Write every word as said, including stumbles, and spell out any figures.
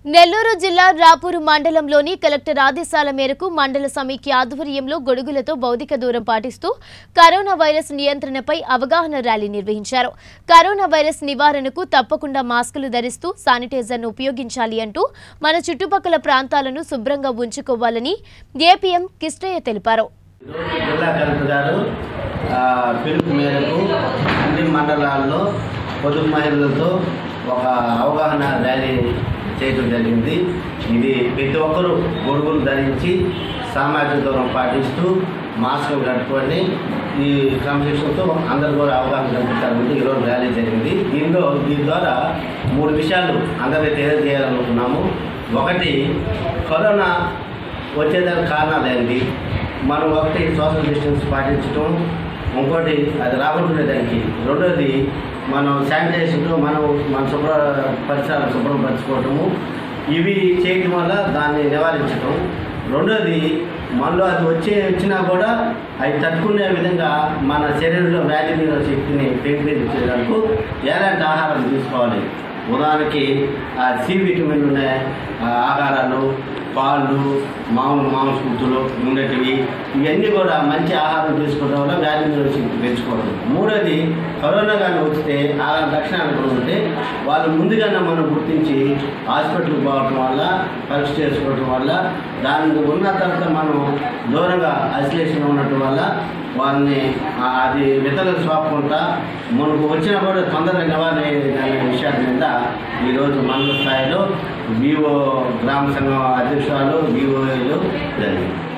నెల్లూరు జిల్లా రాపూరు మండలంలోని కలెక్టర్ ఆదేశాల మేరకు మండల సమితి ఆధ్వర్యంలో గొడుగులతో భౌతిక దూరం పాటిస్తూ కరోనా వైరస్ నియంత్రణపై అవగాహన ర్యాలీ నిర్వహించారు. కరోనా వైరస్ నివారణకు తప్పకుండా మాస్కులు ధరిస్తూ శానిటైజర్ను ఉపయోగించాలి అంటూ మన చుట్టుపక్కల ప్రాంతాలను శుభ్రంగా ఉంచుకోవాలని ఏపీఎం కిష్టయ్య తెలిపారు. జిల్లా కలెక్టర్ గారు పిలుపు మేరకు అన్ని మండలాల్లో పొదుపు మహిళలతో ఒక అవగాహన ర్యాలీ చేయడం జరిగింది. ఇది ప్రతి ఒక్కరూ గొడుగులు ధరించి సామాజిక దూరం పాటిస్తూ మాస్కులు కట్టుకొని ఈ క్రమశిక్షణతో అందరూ కూడా అవగాహన కల్పించాలని ఈరోజు ర్యాలీ జరిగింది. దీనిలో దీని ద్వారా మూడు విషయాలు అందరికీ తెలియజేయాలనుకున్నాము. ఒకటి, కరోనా వచ్చేదానికి కారణాలు ఏంటి, మనం ఒకటి సోషల్ డిస్టెన్స్ పాటించడం, ఇంకోటి అది రాకుండా దానికి, రెండోది మనం శానిటైజేషన్, మనం మన శుభ్ర పరిసరాలు శుభ్రపరచుకోవటము, ఇవి చేయటం వల్ల దాన్ని నివారించడం. రెండోది, మనలో అది వచ్చే వచ్చినా కూడా అవి తట్టుకునే విధంగా మన శరీరంలో వ్యాధి నిరోధక శక్తిని పెంపొందించేందుకు ఎలాంటి ఆహారం తీసుకోవాలి. ఉదాహరణకి సి విటమిన్ ఉన్న ఆహారాలు, పాలు, మామూలు మాంసకృతులు ఉండేటివి, ఇవన్నీ కూడా మంచి ఆహారం తీసుకోవడం వల్ల వ్యాధి నిరోధక శక్తి పెంచుకోవడం. మూడోది, కరోనా కానీ వస్తే అలాంటి లక్షణాలు కూడా ఉంటే వాళ్ళు ముందుగానే మనం గుర్తించి హాస్పిటల్కి పోవడం వల్ల, పరీక్ష చేసుకోవడం వల్ల, దాని ఉన్న తర్వాత మనం దూరంగా ఐసోలేషన్ ఉండటం వల్ల వాళ్ళని అది ఇతరులకు సోకకుండా మనకు వచ్చినా కూడా తొందరగా నివారణ అనే విషయాల మీద ఈరోజు మండల స్థాయిలో బీఓ గ్రామ సంఘం అధ్యక్షురాలు బీఓలు జరిగింది.